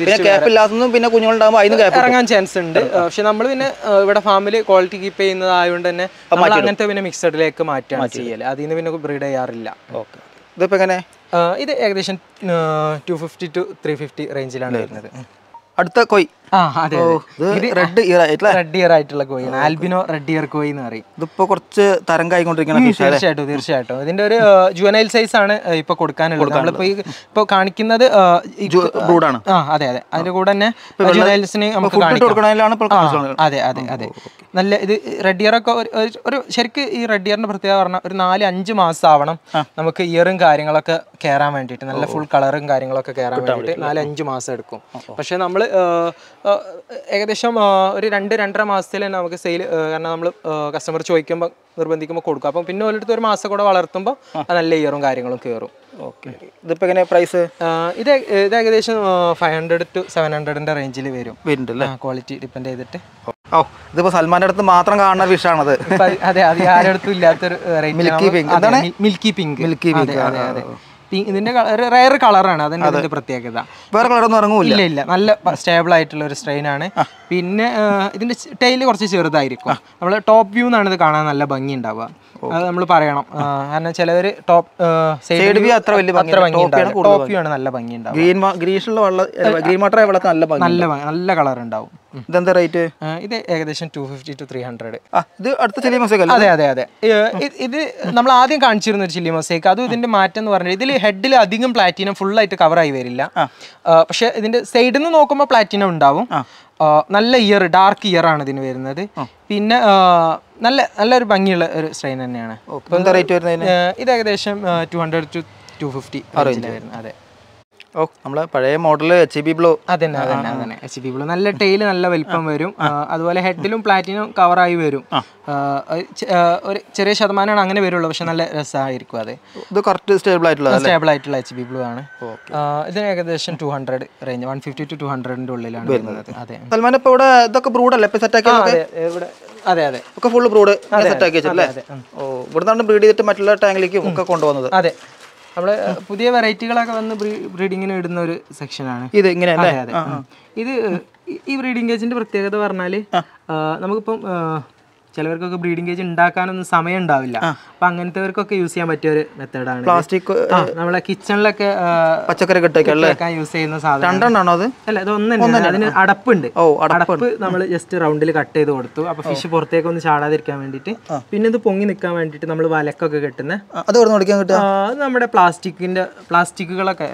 ഇറങ്ങാൻ ചാൻസ് ഉണ്ട്. പക്ഷെ നമ്മൾ പിന്നെ ഇവിടെ ഫാമിൽ ക്വാളിറ്റി കീപ്പ് ചെയ്യുന്നതായതുകൊണ്ട് തന്നെ നമ്മൾ അങ്ങനത്തെ പിന്നെ മിക്സഡിലേക്ക് മാറ്റാണ് ചെയ്യല്. അതിൽ നിന്ന് പിന്നെ ബ്രീഡ് ചെയ്യാറില്ല. ഇത് ഏകദേശം 250 to 350 റേഞ്ചിലാണ് വരുന്നത്. അടുത്ത കോയി റെഡ് ഇയർ ആയിട്ടുള്ള കോയിയാണ്. ആൽബിനോ റെഡ് ഇയർ കോയി എന്ന് പറയും. ഇതിപ്പോ കുറച്ച് തരംഗായിക്കൊണ്ടിരിക്കണം. തീർച്ചയായിട്ടും ഇതിന്റെ ഒരു ജുവനൈൽ സൈസ് ആണ് ഇപ്പൊ കൊടുക്കാനുള്ളത്. നമ്മളിപ്പോ ഇപ്പൊ കാണിക്കുന്നത് ബ്രൂഡാണ്. അതെ അതെ, അതിന്റെ കൂടെ തന്നെ ജുവനൈൽസിന് നമുക്ക് അതെ അതെ അതെ. നല്ല ഇത് റെഡ് ഇയർ ഒക്കെ ഒരു ശരിക്കും ഈ റെഡ് ഇയറിന്റെ പ്രത്യേകത പറഞ്ഞാൽ ഒരു 4-5 മാസം ആവണം നമുക്ക് ഇയറും കാര്യങ്ങളൊക്കെ കയറാൻ വേണ്ടിയിട്ട്. നല്ല ഫുൾ കളറും കാര്യങ്ങളൊക്കെ കയറാൻ വേണ്ടിയിട്ട് 4-5 മാസം എടുക്കും. പക്ഷെ നമ്മൾ ഏകദേശം ഒരു 2-2.5 മാസത്തിൽ തന്നെ നമുക്ക് സെയിൽ, കാരണം നമ്മൾ കസ്റ്റമർ ചോദിക്കുമ്പോൾ നിർബന്ധിക്കുമ്പോൾ കൊടുക്കും. അപ്പം പിന്നെ ഒരിടത്ത് ഒരു മാസം കൂടെ വളർത്തുമ്പോൾ നല്ല ഇയറും കാര്യങ്ങളും കയറും. ഇതിപ്പോ എങ്ങനെ പ്രൈസ്? ഇത് ഏകദേശം 500 to 700 റേഞ്ചിൽ വരുന്നുണ്ട്. ക്വാളിറ്റി ഡിപ്പെൻഡ് ചെയ്തിട്ട്. ഇതിപ്പോ സൽമാന്റെ അടുത്ത് മാത്രം കാണുന്ന ഫിഷാണത്. അതെ, അത് ആരുടെ അടുത്തും ഇല്ലാത്തൊരു മിൽക്കി പിങ്ക്. അതെ അതെ, ഇതിന്റെ റയർ കളറാണ്. അതിന്റെ ഇതിന്റെ പ്രത്യേകത. വേറെ കളറൊന്നും ഇറങ്ങൂല. ഇല്ല, നല്ല സ്റ്റേബിൾ ആയിട്ടുള്ള ഒരു സ്ട്രെയിൻ ആണ്. പിന്നെ ഇതിന്റെ ടൈല് കുറച്ച് ചെറുതായിരിക്കും. നമ്മൾ ടോപ്പ് വ്യൂ എന്നാണ് ഇത് കാണാൻ നല്ല ഭംഗി ഉണ്ടാവുക. അത് നമ്മൾ പറയണം. കാരണം ചിലവര് ടോപ്പ് സൈഡ് വ്യൂ അത്ര ഭംഗി ഉണ്ടാവും. ടോപ്പ് വ്യൂ ആണ് നല്ല ഭംഗി ഉണ്ടാവും. ഗ്രീൻ വാട്ടർ നല്ല കളർ ഉണ്ടാവും. ഇതെന്താ റേറ്റ്? ഇത് ഏകദേശം 250 to 300. ഇത് അടുത്ത ചില്ലി മൊസൈക്ക് അല്ലേ? അതെ അതെ അതെ. ഇത് നമ്മൾ ആദ്യം കാണിച്ചിരുന്ന ഒരു ചില്ലി മൊസൈക്ക്. അതും ഇതിന്റെ മാറ്റം എന്ന് പറഞ്ഞാൽ ഇതിൽ ഹെഡിൽ അധികം പ്ലാറ്റിനം ഫുള്ളായിട്ട് കവറായി വരില്ല. പക്ഷെ ഇതിന്റെ സൈഡിൽ നിന്ന് നോക്കുമ്പോൾ പ്ലാറ്റിനം ഉണ്ടാവും. നല്ല ഇയർ, ഡാർക്ക് ഇയർ ആണ് ഇതിന് വരുന്നത്. പിന്നെ നല്ലൊരു ഭംഗിയുള്ള ഒരു സ്ട്രെയിൻ തന്നെയാണ്. ഇത് ഏകദേശം 200 to 250 വരുന്നത്. അതെ. നമ്മളെ പഴയ മോഡൽ HB ബ്ലൂ. അതന്നെ HB ബ്ലൂ. നല്ല ടെയിൽ നല്ല വലിപ്പം വരും. അതുപോലെ ഹെഡിലും പ്ലാറ്റിനം കവറായി വരും. ഒരു ചെറിയ ശതമാനമാണ് അങ്ങനെ വരുള്ളൂ, പക്ഷെ നല്ല രസമായിരിക്കും. അത് ഇത് കറക്റ്റ് സ്റ്റേബിൾ ആയിട്ടുള്ള HB ബ്ലൂ ആണ്. ഇതിന് ഏകദേശം 200 റേഞ്ച്, 150 to 200 ഉള്ളിലാണ് വരുന്നത്. അതെ. സൽമാൻ ഇപ്പൊ ഇവിടെ ഇതൊക്കെ ബ്രൂഡല്ലേ ഇപ്പൊ സെറ്റ് ആക്കി? അതെ അതെ ഒക്കെ ഫുള്ള് ബ്രൂഡ് സെറ്റ് ആക്കി വെച്ചല്ലേ? ഇവിടുന്നാണ് ബ്രീഡ് ചെയ്തിട്ട് മറ്റുള്ള ടാങ്കിലേക്കും ഒക്കെ കൊണ്ടുപോകുന്നത്. അതെ, നമ്മള് പുതിയ വെറൈറ്റികളൊക്കെ വന്ന് ബ്രീഡിങ്ങിന് ഇടുന്ന ഒരു സെക്ഷനാണ് ഇത്. ഇങ്ങനെ ഇത് ഈ ബ്രീഡിംഗ് കേജിന്റെ പ്രത്യേകത പറഞ്ഞാല് നമുക്കിപ്പം ചിലവർക്കൊക്കെ ബ്രീഡിംഗ് കേജ് ഉണ്ടാക്കാനൊന്നും സമയം ഉണ്ടാവില്ല. അപ്പൊ അങ്ങനത്തെവർക്കൊക്കെ യൂസ് ചെയ്യാൻ പറ്റിയ ഒരു മെത്തേഡാണ്. പ്ലാസ്റ്റിക് നമ്മളെ കിച്ചണിലൊക്കെ പച്ചക്കറി വെക്കാൻ യൂസ് ചെയ്യുന്ന സാധനം. അല്ല, ഇത് ഒന്നും അതിന് അടപ്പുണ്ട്. അടപ്പ് നമ്മൾ ജസ്റ്റ് റൗണ്ടിൽ കട്ട് ചെയ്ത് കൊടുത്തു. അപ്പൊ ഫിഷ് പുറത്തേക്ക് ഒന്ന് ചാടാതിരിക്കാൻ വേണ്ടിട്ട്. പിന്നെ ഇത് പൊങ്ങി നിൽക്കാൻ വേണ്ടിട്ട് നമ്മൾ വലക്കൊക്കെ കെട്ടുന്ന നമ്മുടെ പ്ലാസ്റ്റിക്കുകളൊക്കെ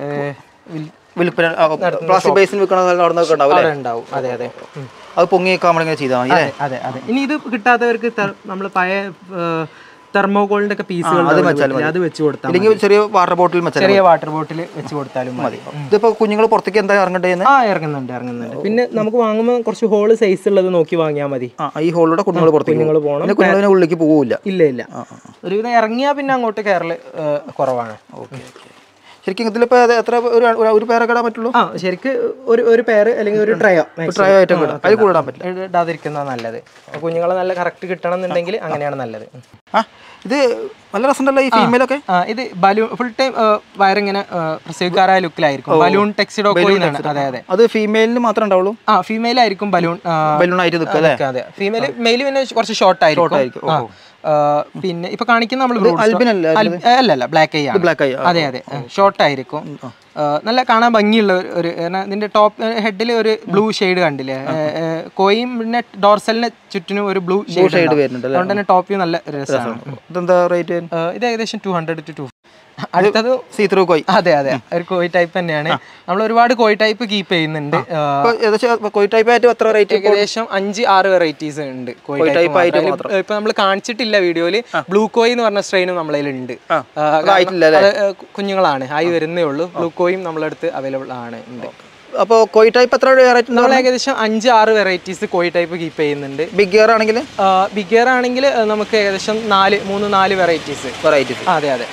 പ്ലാസ്റ്റിക് ബേസിൽ ഉണ്ടാവും. അതെ അതെ. അത് പൊങ്ങി വെക്കാൻ ചെയ്താൽ മതി. അതെ അതെ. ഇനി ഇത് കിട്ടാത്തവർക്ക് നമ്മൾ പഴയ തെർമോകോളിന്റെ ഒക്കെ പീസുകൾ അത് വെച്ച് കൊടുത്താൽ, ചെറിയ വാട്ടർ ബോട്ടിൽ വെച്ച് കൊടുത്താലും മതി. ഇതിപ്പോ കുഞ്ഞുങ്ങൾ പുറത്തേക്ക് എന്താ ഇറങ്ങേണ്ടത്? ഇറങ്ങുന്നുണ്ട്. പിന്നെ നമുക്ക് വാങ്ങുമ്പോൾ കുറച്ച് ഹോള് സൈസ് ഉള്ളത് നോക്കി വാങ്ങിയാൽ മതി. ഈ ഹോളിലൂടെ കുഞ്ഞുങ്ങൾ പോകണം, കുഞ്ഞുങ്ങളെ ഉള്ളിലേക്ക് പോകില്ല. ഇല്ല. ഒരുവിധം ഇറങ്ങിയാൽ പിന്നെ അങ്ങോട്ട് കയറല് കുറവാണ്. ശരിക്കും ഇതിലിപ്പോ എത്ര ഒരു പേരൊക്കെ ഇടാൻ പറ്റുള്ളൂ? ശരിക്കും ഒരു പേര് അല്ലെങ്കിൽ ഒരു ട്രയോ അത് കൂടാൻ പറ്റില്ല, ഇടാതിരിക്കുന്നതാണ് നല്ലത്. കുഞ്ഞുങ്ങളെ നല്ല കറക്റ്റ് കിട്ടണം എന്നുണ്ടെങ്കിൽ അങ്ങനെയാണ് നല്ലത്. ഇത് നല്ല രസമുണ്ടല്ലോ ഈ ഫീമെയിലൊക്കെ. ഇത് ബലൂൺ ഫുൾ ടൈം വയറിങ്ങനെ പ്രസവിക്കാറായ ലുക്കിലായിരിക്കും. Balloon tuxedo koi. അതെ അതെ. അത് ഫീമെയിലിന് മാത്രമേ ഉണ്ടാവുള്ളൂ? ഫീമെയിൽ ആയിരിക്കും ബലൂൺ ആയിട്ട് നിൽക്കുക. അതെ. മെയിൽ പിന്നെ കുറച്ച് ഷോർട്ട് ആയിരിക്കും. പിന്നെ ഇപ്പൊ കാണിക്കുന്ന നമ്മൾ അല്ലല്ല ബ്ലാക്ക് ഐ ആണ്. അതെ അതെ. ഷോർട്ട് ആയിരിക്കും. നല്ല കാണാൻ ഭംഗിയുള്ള ഒരു ഇതിന്റെ ടോപ്പ് ഹെഡിൽ ഒരു ബ്ലൂ ഷെയ്ഡ് കണ്ടില്ലേ? കോയും പിന്നെ ഡോർസലിന് ചുറ്റിനും ഒരു ബ്ലൂ ഷെയ്ഡ് വരുന്നുണ്ട്. അതുകൊണ്ട് തന്നെ ടോപ്പ് വ്യൂ നല്ല രസമാണ്. ഇത് ഏകദേശം 200 to 250. അടുത്തത് സീത്രൂ കോയി. അതെ അതെ, ഒരു കോയി ടൈപ്പ് തന്നെയാണ്. നമ്മൾ ഒരുപാട് കോയി ടൈപ്പ് കീപ്പ് ചെയ്യുന്നുണ്ട്. ഏകദേശം 5-6 വെറൈറ്റീസ് ഉണ്ട് കോയി ടൈപ്പ്. ഇപ്പൊ നമ്മൾ കാണിച്ചിട്ടില്ല വീഡിയോയില്. ബ്ലൂ കോയി എന്ന് പറഞ്ഞ സ്ട്രെയിനും നമ്മളതിലുണ്ട്. കുഞ്ഞുങ്ങളാണ്, ആയി വരുന്നേ ഉള്ളൂ. ബ്ലൂ കോയും നമ്മളടുത്ത് അവൈലബിൾ ആണ്. അപ്പോൾ കോയി ടൈപ്പ് എത്ര വെറൈറ്റി? നമ്മൾ ഏകദേശം 5-6 വെറൈറ്റീസ് കോയി ടൈപ്പ് കീപ്പ് ചെയ്യുന്നുണ്ട്. ബിഗ് ഗിയർ ആണെങ്കിൽ നമുക്ക് ഏകദേശം 3-4 വെറൈറ്റീസ്. അതെ അതെ.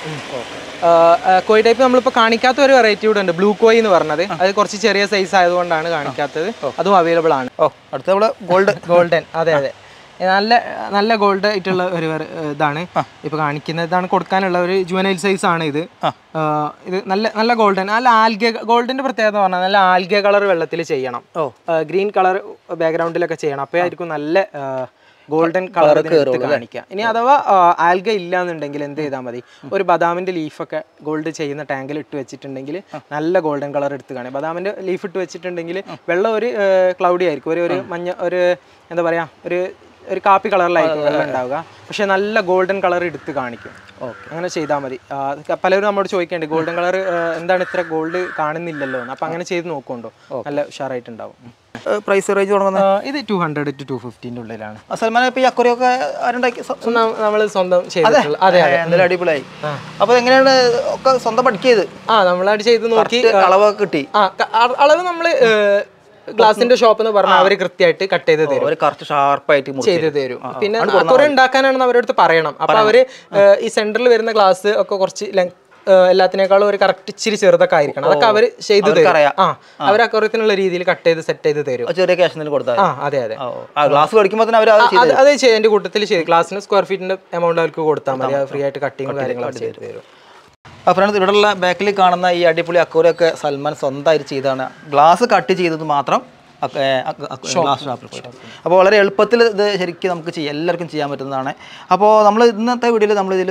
കോയി ടൈപ്പ് നമ്മളിപ്പോൾ കാണിക്കാത്ത ഒരു വെറൈറ്റി കൂടെ ഉണ്ട്, ബ്ലൂ കോയി എന്ന് പറഞ്ഞത്. അത് കുറച്ച് ചെറിയ സൈസ് ആയതുകൊണ്ടാണ് കാണിക്കാത്തത്. അതും അവൈലബിൾ ആണ്. ഗോൾഡൻ. അതെ അതെ. നല്ല ഗോൾഡ് ആയിട്ടുള്ള ഒരു ഇതാണ് ഇപ്പൊ കാണിക്കുന്നത്. ഇതാണ് കൊടുക്കാനുള്ള ഒരു ജുവനൈൽ സൈസ് ആണ് ഇത്. ഇത് നല്ല ഗോൾഡൻ. ഗോൾഡിന്റെ പ്രത്യേകത പറഞ്ഞാൽ നല്ല ആൽഗ കളർ വെള്ളത്തിൽ ചെയ്യണം. ഗ്രീൻ കളർ ബാക്ക്ഗ്രൗണ്ടിലൊക്കെ ചെയ്യണം. അപ്പോഴായിരിക്കും നല്ല ഗോൾഡൻ കളർ കാണിക്കുക. ഇനി അഥവാ ആൽഗ ഇല്ല എന്നുണ്ടെങ്കിൽ എന്ത് ചെയ്താൽ മതി, ഒരു ബദാമിന്റെ ലീഫൊക്കെ ഗോൾഡ് ചെയ്യുന്ന ടാങ്കിൽ ഇട്ട് വെച്ചിട്ടുണ്ടെങ്കിൽ നല്ല ഗോൾഡൻ കളർ എടുത്ത് കാണും. ബദാമിന്റെ ലീഫ് ഇട്ട് വെച്ചിട്ടുണ്ടെങ്കിൽ വെള്ളം ഒരു ക്ലൗഡി ആയിരിക്കും, ഒരു മഞ്ഞ, ഒരു എന്താ പറയാ, ഒരു കാപ്പി കളറിലായിരിക്കും വെള്ളം ഉണ്ടാവുക. പക്ഷെ നല്ല ഗോൾഡൻ കളർ എടുത്ത് കാണിക്കും. അങ്ങനെ ചെയ്താൽ മതി. പലരും നമ്മളോട് ചോദിക്കേണ്ടത് ഗോൾഡൻ കളർ എന്താണ് ഇത്ര ഗോൾഡ് കാണുന്നില്ലല്ലോ എന്ന്. അപ്പൊ അങ്ങനെ ചെയ്ത് നോക്കുന്നുണ്ടോ, നല്ല ഉഷാറായിട്ടുണ്ടാവും. പ്രൈസ് റേഞ്ച് ഇത് 200 to 250 ഉള്ളിലാണ്. സൽമാൻ ഇപ്പൊ ഈ അക്വറിയൊക്കെ നമ്മൾ സ്വന്തം ചെയ്തിട്ടുള്ള. അതെ അതെ, അടിപൊളിയായി. അപ്പൊ എങ്ങനെയാണ് ഒക്കെ സ്വന്തം പഠിക്കിയത്? നമ്മളായിട്ട് ചെയ്ത് നോക്കി അളവൊക്കെ കിട്ടി. അളവ് നമ്മള് ഗ്ലാസിന്റെ ഷോപ്പ് എന്ന് പറഞ്ഞാൽ അവര് കൃത്യമായിട്ട് കട്ട് ചെയ്ത് തരും, ഷാർപ്പായിട്ട് ചെയ്ത് തരും. പിന്നെ അക്വറിയം ഉണ്ടാക്കാനാണെന്ന് അവരുടെ അടുത്ത് പറയണം. അപ്പൊ അവര് ഈ സെന്ററിൽ വരുന്ന ഗ്ലാസ് ഒക്കെ കുറച്ച് എല്ലാത്തിനേക്കാളും ഒരു കറക്റ്റ് ഇച്ചിരി ചെറുതൊക്കെ ആയിരിക്കണം. അതൊക്കെ അവർ ചെയ്ത് തരും. അവർ അക്വറിയത്തിനുള്ള രീതിയിൽ കട്ട് ചെയ്ത് സെറ്റ് ചെയ്ത് തരും. ചെറിയ ക്യാഷ് കൊടുത്താൽ. അതെ അതെ. ഗ്ലാസ് മേടിക്കുമ്പോൾ അതേ എന്റെ കൂട്ടത്തിൽ ചെയ്ത് ഗ്ലാസിന് സ്ക്വയർ ഫീറ്റിന്റെ എമൗണ്ട് അവർക്ക് കൊടുത്താൽ മതി. ഫ്രീ ആയിട്ട് കട്ടിങ്ങും കാര്യങ്ങളൊക്കെ ചെയ്ത് തരും. ഫ്രണ്ട്സ്, ഇവിടെയുള്ള ബാക്കിൽ കാണുന്ന ഈ അടിപൊളി അക്വറിയൊക്കെ സൽമാൻ സ്വന്തമായിട്ട് ചെയ്താണ്. ഗ്ലാസ് കട്ട് ചെയ്തത് മാത്രം ഗ്ലാസ് ഷോപ്പിൽ പോയിട്ട്. അപ്പോൾ വളരെ എളുപ്പത്തിൽ ഇത് ശരിക്കും നമുക്ക് എല്ലാവർക്കും ചെയ്യാൻ പറ്റുന്നതാണ്. അപ്പോൾ നമ്മൾ ഇന്നത്തെ വീഡിയോയിൽ നമ്മളിതിൽ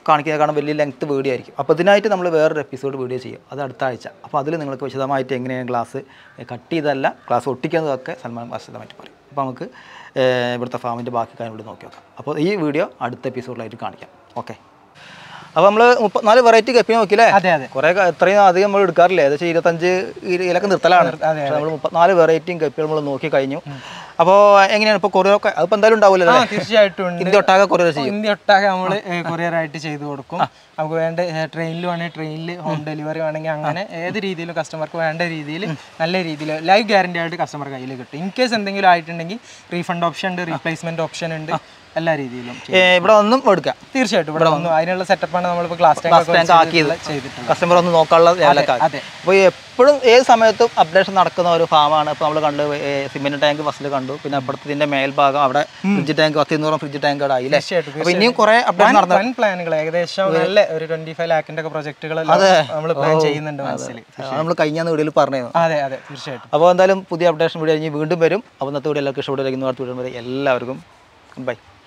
കാണിക്കാൻ വലിയ ലെങ്ത് വീഡിയോ ആയിരിക്കും. അപ്പോൾ ഇതിനായിട്ട് നമ്മൾ വേറൊരു എപ്പിസോഡ് വീഡിയോ ചെയ്യും, അത് അടുത്ത ആഴ്ച. അപ്പോൾ അതിൽ നിങ്ങൾക്ക് വിശദമായിട്ട് എങ്ങനെയാണ് ഗ്ലാസ് കട്ട് ചെയ്തല്ല ഗ്ലാസ് ഒട്ടിക്കുന്നതൊക്കെ സൽമാൻ വിശദമായിട്ട് പറയും. അപ്പോൾ നമുക്ക് ഇവിടുത്തെ ഫാമിൻ്റെ ബാക്കി കാര്യങ്ങൾ നോക്കി നോക്കാം. അപ്പോൾ ഈ വീഡിയോ അടുത്ത എപ്പിസോഡിലായിട്ട് കാണിക്കാം. ഓക്കെ, അപ്പോൾ നമ്മൾ 34 വെറൈറ്റി കപ്പി നോക്കിയില്ലേ? അതെ അതെ. കുറേ എത്രയും അധികം നമ്മൾ എടുക്കാറില്ലേ, ഏകദേശം 25 ഇതിലൊക്കെ നിർത്തലാണ്. നമ്മൾ 34 വെറൈറ്റിയും കപ്പികൾ നമ്മൾ നോക്കി കഴിഞ്ഞു. അപ്പോൾ എങ്ങനെയാണ് ഇപ്പോൾ കൊറിയറൊക്കെ അതിപ്പോൾ എന്തായാലും ഉണ്ടാവില്ലല്ലോ? തീർച്ചയായിട്ടും ഇന്ത്യ ഒട്ടാകെ കൊറിയർ ചെയ്യും. ഇന്ത്യ ഒട്ടാകെ നമ്മൾ കൊറിയറായിട്ട് ചെയ്തു കൊടുക്കും. നമുക്ക് വേണ്ട ട്രെയിനിൽ വേണമെങ്കിൽ ട്രെയിനിൽ, ഹോം ഡെലിവറി വേണമെങ്കിൽ അങ്ങനെ ഏത് രീതിയിലും കസ്റ്റമർക്ക് വേണ്ട രീതിയിൽ നല്ല രീതിയിൽ ലൈവ് ഗ്യാരണ്ടി ആയിട്ട് കസ്റ്റമർ കയ്യിൽ കിട്ടും. ഇൻ കേസ് എന്തെങ്കിലും ആയിട്ടുണ്ടെങ്കിൽ റീഫണ്ട് ഓപ്ഷൻ ഉണ്ട്, റീപ്ലേസ്മെന്റ് ഓപ്ഷൻ ഉണ്ട്, എല്ലാ രീതിയിലും ഇവിടെ ഒന്നും എടുക്കാം. തീർച്ചയായിട്ടും ഇവിടെ ഒന്നും അതിനുള്ള സെറ്റപ്പാണ് നമ്മളിപ്പോൾ ക്ലാസ് ടാങ്ക് ആക്കിയത് ചെയ്തിട്ടുണ്ട്. കസ്റ്റമർ ഒന്ന് നോക്കാനുള്ള ലെവലൊക്കെ. അപ്പോൾ എപ്പോഴും ഏത് സമയത്തും അപ്ഡേഷൻ നടക്കുന്ന ഒരു ഫാമാണ്. ഇപ്പോൾ നമ്മൾ കണ്ട് സിമെന്റ് ടാങ്ക് ഫസ്റ്റിൽ കണ്ടു, പിന്നെ അപ്പുറത്തിന്റെ മേൽഭാഗം അവിടെ ഫ്രിഡ്ജ് ടാങ്ക് 10 ഫ്രിഡ്ജ് ടാങ്ക് അവിടെ ആയില്ലേ? അപ്പോൾ ഇനിയും കുറേ അപ്ഡേഷൻ നടന്ന പ്ലാനുകൾ ഏകദേശം നല്ല ഒരു 25 ലാഖിന്റെ ഒക്കെ പ്രൊജക്ടുകൾ നമ്മൾ പ്ലാൻ ചെയ്യുന്നുണ്ട് മനസ്സിൽ. നമ്മൾ കഴിഞ്ഞ വീഡിയോയിൽ പറഞ്ഞു. അതെ അതെ തീർച്ചയായിട്ടും. അപ്പോൾ എന്തായാലും പുതിയ അപ്ഡേഷൻ വീഡിയോ കഴിഞ്ഞ് വീണ്ടും വരും. അപ്പോൾ ഇന്നത്തെ വീഡിയോ എല്ലാവർക്കും ഇഷ്ടപ്പെടുന്ന അടുത്ത വീഡിയോ വരെ എല്ലാവർക്കും ബൈ.